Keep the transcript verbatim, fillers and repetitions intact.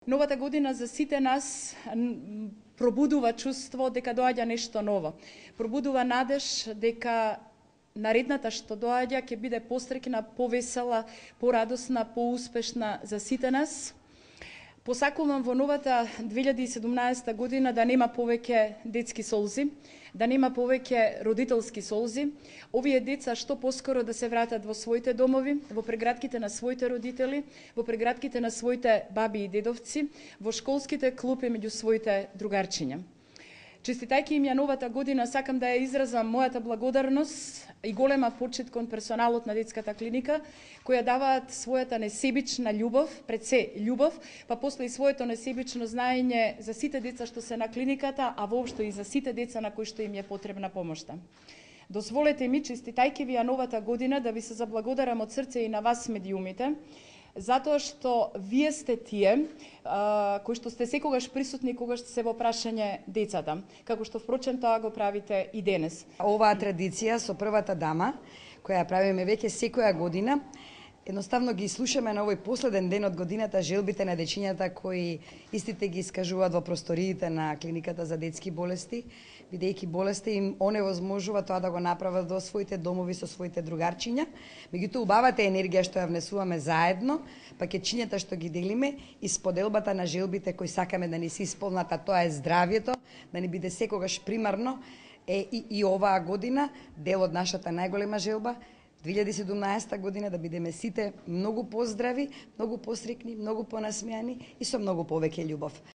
Новата година за сите нас пробудува чувство дека доаѓа нешто ново. Пробудува надеж дека наредната што доаѓа ќе биде посреќна, повесела, порадосна, поуспешна за сите нас. Посакувам во новата две илјади и седумнаесета година да нема повеќе детски солзи, да нема повеќе родителски солзи. Овие деца што поскоро да се вратат во своите домови, во прегратките на своите родители, во прегратките на своите баби и дедовци, во школските клупи меѓу своите другарчиња. Честитајќи им ја новата година, сакам да ја изразам мојата благодарност и голема почит кон персоналот на детската клиника, која даваат својата несебична љубов, пред се љубов, па после и своето несебично знаење за сите деца што се на клиниката, а воопшто и за сите деца на кои што им е потребна помошта. Дозволете ми, честитајќи ви ја новата година, да ви се заблагодарам од срце и на вас медиумите, затоа што вие сте тие а, кои што сте секогаш присутни кога се во прашање децата, како што впрочем тоа го правите и денес. Оваа традиција со првата дама, која ја правиме веќе секоја година, едноставно ги слушаме на овој последен ден од годината желбите на дечињата кои истите ги искажуваат во просториите на клиниката за детски болести, бидејќи болести им оневозможува тоа да го направат во своите домови со своите другарчиња. Меѓутоа убавата енергија што ја внесуваме заедно, пакетчињата што ги делиме и споделбата на желбите кои сакаме да ни се исполнат, а тоа е здравјето, да ни биде секогаш примарно, е и, и оваа година дел од нашата најголема желба две илјади и седумнаесета година да бидеме сите многу поздрави, многу посрекни, многу понасмеани и со многу повеќе љубов.